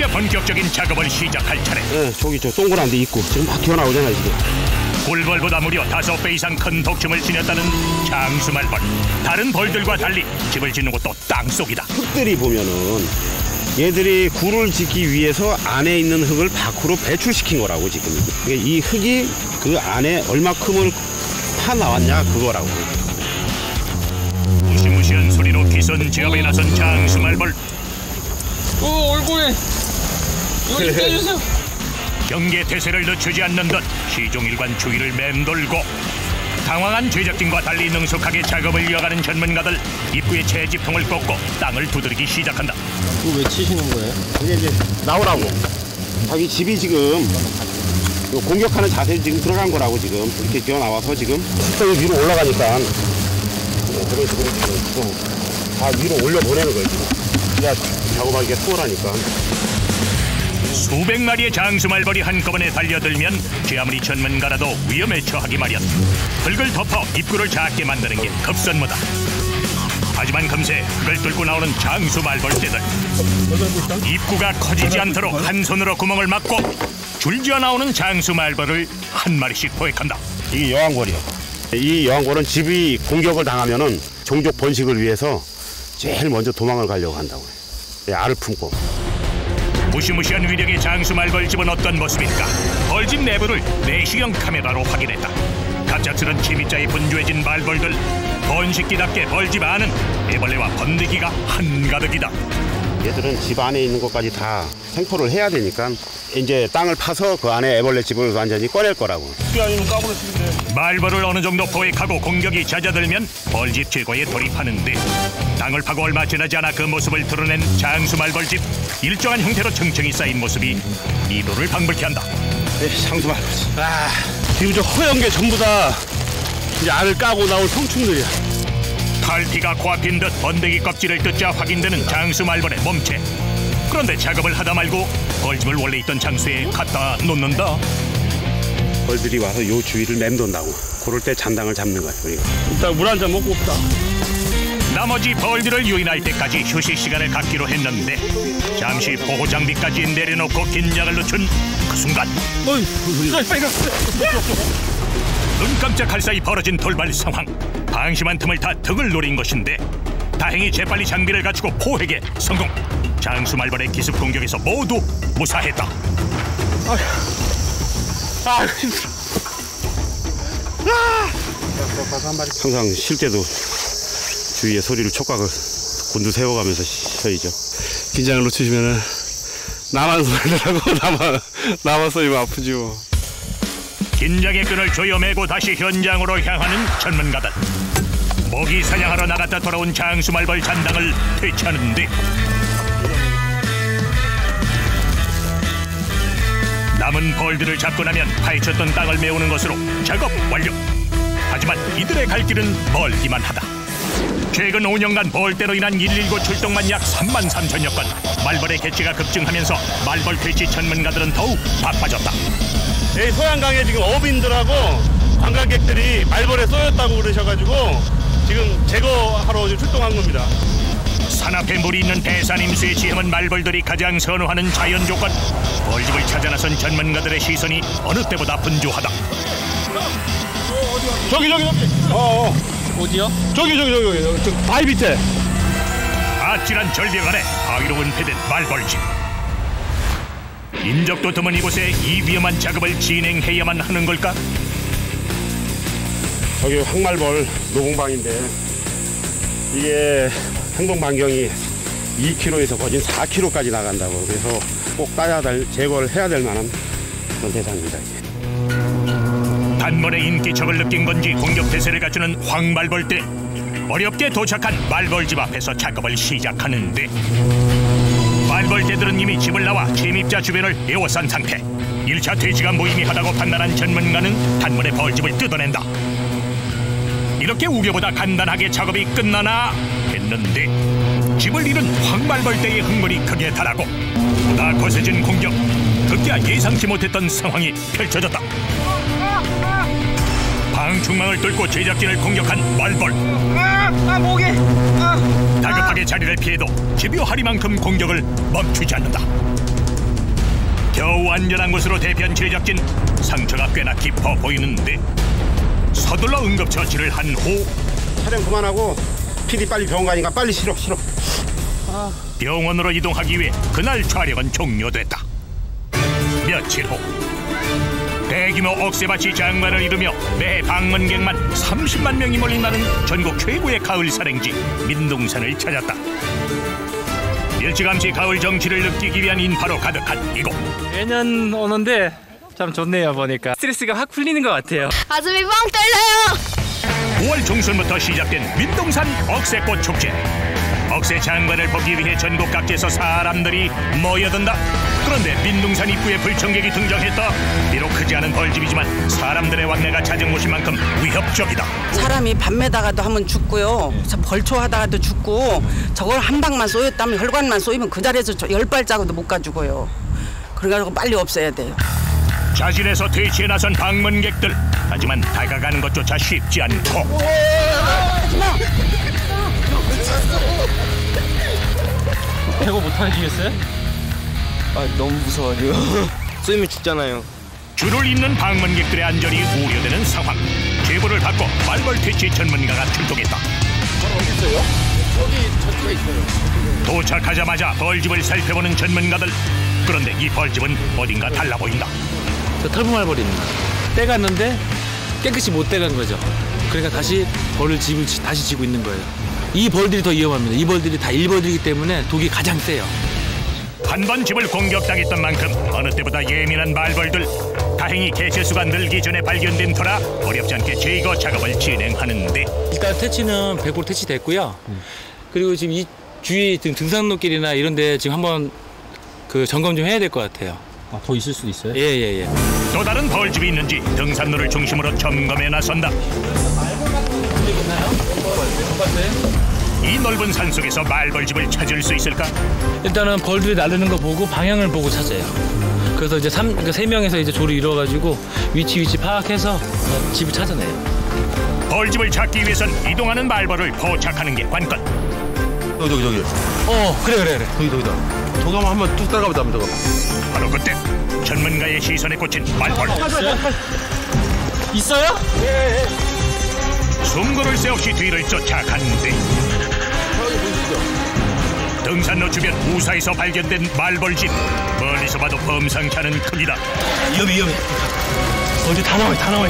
이제 본격적인 작업을 시작할 차례. 네, 저기 저 동그란 데 있고 지금 막 튀어나오잖아요 지금. 굴벌보다 무려 5배 이상 큰 독침을 지녔다는 장수말벌. 다른 벌들과 달리 집을 짓는 곳도 땅속이다. 흙들이 보면은 얘들이 굴을 짓기 위해서 안에 있는 흙을 밖으로 배출시킨 거라고 지금. 이 흙이 그 안에 얼마큼을 파 나왔냐 그거라고. 무시무시한 소리로 기선 제압에 나선 장수말벌. 얼굴에 이거 좀 떼주세요. 경계 태세를 늦추지 않는 듯 시종일관 주위를 맴돌고 당황한 제작진과 달리 능숙하게 작업을 이어가는 전문가들. 입구에 채집통을 꽂고 땅을 두드리기 시작한다. 이거 왜 치시는 거예요? 이제 나오라고. 자기 집이 지금 공격하는 자세에 지금 들어간 거라고 지금 이렇게 뛰어 나와서 지금 식당이 위로 올라가니까 그런 식으로 지금 다 위로 올려 보내는 거예요 지금. 그래야 작업하기가 수월하니까. 수백 마리의 장수말벌이 한꺼번에 달려들면 제 아무리 전문가라도 위험에 처하기 마련. 흙을 덮어 입구를 작게 만드는 게 급선무다. 하지만 금세 흙을 뚫고 나오는 장수말벌떼들. 입구가 커지지 않도록 한 손으로 구멍을 막고 줄지어 나오는 장수말벌을 한 마리씩 포획한다. 이게 여왕벌이요. 이 여왕벌은 집이 공격을 당하면은 종족 번식을 위해서 제일 먼저 도망을 가려고 한다고 해요. 알을 품고. 무시무시한 위력의 장수말벌 집은 어떤 모습일까? 벌집 내부를 내시경 카메라로 확인했다. 갑작스런 침입자에 분주해진 말벌들. 번식기답게 벌집 안은 애벌레와 번데기가 한가득이다. 얘들은 집 안에 있는 것까지 다 생포를 해야 되니까 이제 땅을 파서 그 안에 애벌레 집을 완전히 꺼낼 거라고. 말벌을 어느 정도 포획하고 공격이 잦아들면 벌집 제거에 돌입하는데 땅을 파고 얼마 지나지 않아 그 모습을 드러낸 장수말벌집. 일정한 형태로 층층이 쌓인 모습이 이도를 방불케 한다. 네, 장수말벌집. 지금 저 허연 게 전부 다 이제 알을 까고 나올 성충들이야. 탈피가 코앞인 듯 번데기 껍질을 뜯자 확인되는 장수말벌의 몸체. 그런데 작업을 하다 말고 벌집을 원래 있던 장소에 갖다 놓는다. 벌들이 와서 요 주위를 맴돈다고. 그럴 때 잔당을 잡는 거야 우리가. 일단 물 한 잔 먹고 없다. 나머지 벌들을 유인할 때까지 휴식 시간을 갖기로 했는데 잠시 보호 장비까지 내려놓고 긴장을 늦춘 그 순간 눈 깜짝할 사이 벌어진 돌발 상황. 방심한 틈을 타 등을 노린 것인데 다행히 재빨리 장비를 갖추고 포획에 성공. 장수말벌의 기습 공격에서 모두 무사했다. 힘들어. 항상 쉴 때도 주위에 소리를 촉각을 곤두세워가면서 쉬어야죠. 긴장을 놓치시면은 나만 소리를 하고 나만 쏘이면 아프지 뭐. 긴장의 끈을 조여매고 다시 현장으로 향하는 전문가들. 모기 사냥하러 나갔다 돌아온 장수말벌 잔당을 퇴치하는데 남은 벌들을 잡고 나면 파헤쳤던 땅을 메우는 것으로 작업 완료. 하지만 이들의 갈 길은 멀기만 하다. 최근 5년간 벌떼로 인한 119 출동만 약 33,000여 건. 말벌의 개체가 급증하면서 말벌 퇴치 전문가들은 더욱 바빠졌다. 소양강에 지금 어민들하고 관광객들이 말벌에 쏘였다고 그러셔가지고 지금 제거하러 지금 출동한 겁니다. 산앞에 물이 있는 대산 임수의 지형은 말벌들이 가장 선호하는 자연 조건. 벌집을 찾아 나선 전문가들의 시선이 어느 때보다 분주하다. 저기. 어디요? 저기 바위 밑에. 아찔한 절벽 아래 바위로 은폐된 말벌집. 인적도 드문 이곳에 이 위험한 작업을 진행해야만 하는 걸까? 저기 황말벌 노공방인데 이게 행동 반경이 2km에서 거진 4km까지 나간다고. 그래서 꼭 따야 될, 제거를 해야 될 만한 그런 대상입니다. 이게. 단번에 인기척을 느낀 건지 공격 태세를 갖추는 황말벌떼. 어렵게 도착한 말벌집 앞에서 작업을 시작하는데 말벌떼들은 이미 집을 나와 침입자 주변을 에워싼 상태. 1차 퇴치가 무의미하다고 판단한 전문가는 단번에 벌집을 뜯어낸다. 이렇게 우려보다 간단하게 작업이 끝나나 했는데 집을 잃은 황말벌떼의 흥분이 크게 달하고 보다 거세진 공격. 급기야 예상치 못했던 상황이 펼쳐졌다. 방충망을 뚫고 제작진을 공격한 말벌. 다급하게 자리를 피해도 집요하리만큼 공격을 멈추지 않는다. 겨우 안전한 곳으로 대피한 제작진. 상처가 꽤나 깊어 보이는데 서둘러 응급처치를 한 후 촬영 그만하고 PD 빨리 병원 가니까 빨리 실어. 병원으로 이동하기 위해 그날 촬영은 종료됐다. 며칠 후 대규모 억새밭이 장관을 이루며 매해 방문객만 30만 명이 몰린다는 전국 최고의 가을 산행지 민둥산을 찾았다. 일찌감치 가을 정취를 느끼기 위한 인파로 가득한 이곳. 매년 오는데 참 좋네요. 보니까 스트레스가 확 풀리는 것 같아요. 가슴이 뻥 뚫려요. 5월 중순부터 시작된 민둥산 억새꽃 축제. 억새 장관을 보기 위해 전국 각지에서 사람들이 모여든다. 그런데 민둥산 입구에 불청객이 등장했다. 비록 크지 않은 벌집이지만 사람들의 왕래가 잦은 곳인 만큼 위협적이다. 사람이 밤에다가도 한번 죽고요. 벌초하다가도 죽고, 저걸 한 방만 쏘였다면, 혈관만 쏘이면 그 자리에서 10발자국도 못 가지고요. 그래가지고 빨리 없애야 돼요. 자진해서 퇴치에 나선 방문객들. 하지만 다가가는 것조차 쉽지 않고. 해고 못 하시겠어요? 아 너무 무서워요. 쏘이면 죽잖아요. 줄을 잇는 방문객들의 안전이 우려되는 상황. 제보를 받고 말벌 퇴치 전문가가 출동했다. 어디 있어요? 여기 저쪽에 있어요. 도착하자마자 벌집을 살펴보는 전문가들. 그런데 이 벌집은 어딘가 달라 보인다. 저 털보말벌입니다. 떼갔는데 깨끗이 못 떼간 거죠. 그러니까 다시 벌을 다시 지고 있는 거예요. 이 벌들이 더 위험합니다. 이 벌들이 다 일벌들이기 때문에 독이 가장 세요. 한 번 집을 공격당했던 만큼 어느 때보다 예민한 말벌들. 다행히 개체수가 늘기 전에 발견된 터라 어렵지 않게 제거 작업을 진행하는데 일단 퇴치는 100% 퇴치됐고요. 그리고 지금 이 주위 등산로길이나 이런 데 지금 한번 그 점검 좀 해야 될 것 같아요. 아, 더 있을 수도 있어요? 예. 또 다른 벌집이 있는지 등산로를 중심으로 점검에 나선다. 이 넓은 산속에서 말벌집을 찾을 수 있을까? 일단은 벌들이 나르는 거 보고 방향을 보고 찾아요. 그래서 이제 3명에서 이제 조를 이뤄가지고 위치 파악해서 집을 찾아내요. 벌집을 찾기 위해선 이동하는 말벌을 포착하는 게 관건. 저기. 그래. 저기다. 저거 한번 쭉 따라가보자, 저거. 바로 그때 전문가의 시선에 꽂힌 말벌. 있어요? 숨고를 새 없이 뒤를 쫓아가는데 등산로 주변 우사에서 발견된 말벌집. 멀리서 봐도 범상치 않은 크기다. 위험해. 벌들 다 나와요.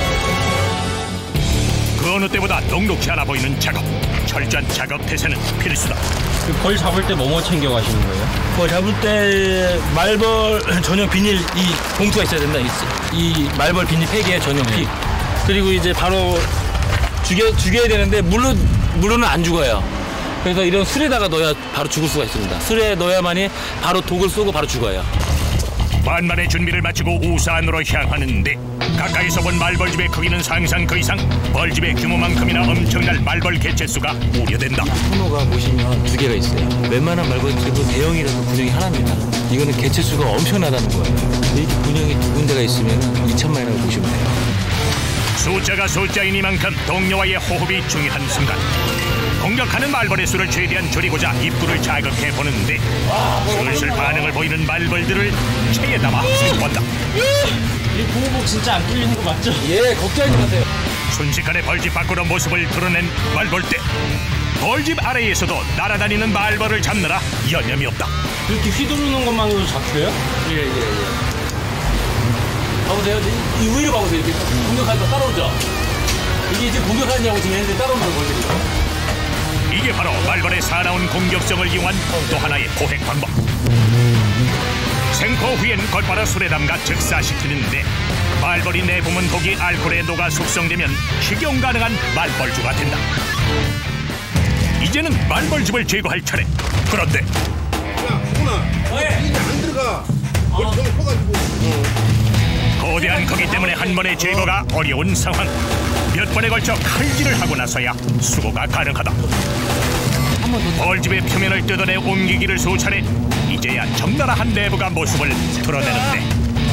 그 어느 때보다 녹록지 않아 보이는 작업. 철저한 작업 태세는 필수다. 그 벌 잡을 때 뭐뭐 챙겨 가시는 거예요? 벌 잡을 때 말벌 전용 비닐 이 봉투가 있어야 된다. 이 말벌 비닐 팩에 전용 픽. 그리고 이제 바로 죽여야 되는데 물로는 안 죽어요. 그래서 이런 술에다가 넣어야 바로 죽을 수가 있습니다. 술에 넣어야만이 바로 독을 쏘고 바로 죽어요. 만반의 준비를 마치고 우사 안으로 향하는데 가까이서 본 말벌집의 크기는 상상 그 이상. 벌집의 규모만큼이나 엄청난 말벌 개체수가 우려된다. 코너가 보시면 2개가 있어요. 웬만한 말벌집은 대형이라서 군형이 하나입니다. 이거는 개체수가 엄청나다는 거예요. 이렇게 군형이 2군데가 있으면 2천만이라고 보시면 돼요. 숫자가 숫자이니만큼 동료와의 호흡이 중요한 순간. 공격하는 말벌의 수를 최대한 줄이고자 입구를 자극해 보는데 슬슬 반응을 보이는 말벌들을 체에 담아 흡수본다. 이 고무복 진짜 안 뚫리는 거 맞죠? 예, 걱정하지 마세요. 순식간에 벌집 밖으로 모습을 드러낸 말벌대. 벌집 아래에서도 날아다니는 말벌을 잡느라 여념이 없다. 이렇게 휘두르는 것만으로도 잡혀요? 예. 봐보세요. 이 위로 봐보세요. 이렇게 공격하니까 따라오죠. 이게 이제 공격하냐고 지금 했는데 따라오는 거거든요. 이게 바로 말벌의 사나운 공격성을 이용한 또 하나의 포획 방법. 생포 후엔 곧바로 술에 담가 즉사시키는데 말벌이 내뿜은 독이 알코올에 녹아 숙성되면 식용 가능한 말벌주가 된다. 이제는 말벌집을 제거할 차례. 그런데 안 들어가. 벌집을 퍼가지고. 거대한 크기 때문에 한 번의 제거가 어려운 상황. 몇 번에 걸쳐 칼질을 하고 나서야 수거가 가능하다. 벌집의 표면을 뜯어내 옮기기를 수차례. 이제야 적나라한 내부가 모습을 드러내는데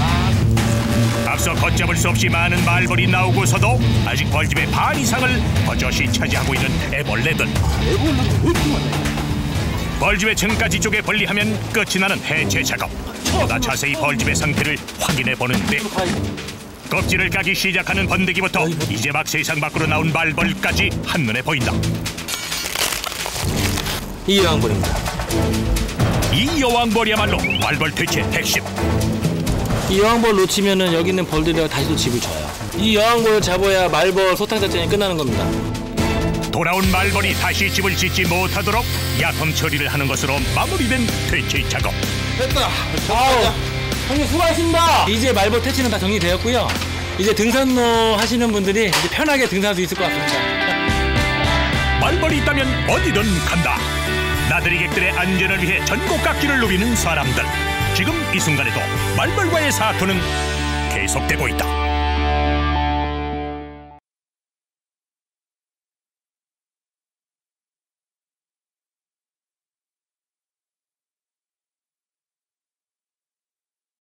앞서 걷잡을 수 없이 많은 말벌이 나오고서도 아직 벌집의 반 이상을 버젓이 차지하고 있는 애벌레들. 벌집의 등까지 쪼개 분리하면 끝이 나는 해체 작업. 보다 자세히 벌집의 상태를 확인해 보는데 껍질을 까기 시작하는 번데기부터 이제 막 세상 밖으로 나온 말벌까지 한눈에 보인다. 이 여왕벌입니다. 이 여왕벌이야말로 말벌 퇴치의 핵심. 이 여왕벌 놓치면은 여기 있는 벌들이 다시 또 집을 쳐요. 이 여왕벌을 잡아야 말벌 소탕 작전이 끝나는 겁니다. 돌아온 말벌이 다시 집을 짓지 못하도록 약품 처리를 하는 것으로 마무리된 퇴치 작업. 됐다. 아우, 형님 수고하셨습니다. 이제 말벌 퇴치는 다 정리되었고요. 이제 등산로 하시는 분들이 이제 편하게 등산할 수 있을 것 같습니다. 말벌이 있다면 어디든 간다. 나들이객들의 안전을 위해 전곡각기를 누리는 사람들. 지금 이 순간에도 말벌과의 사투는 계속되고 있다.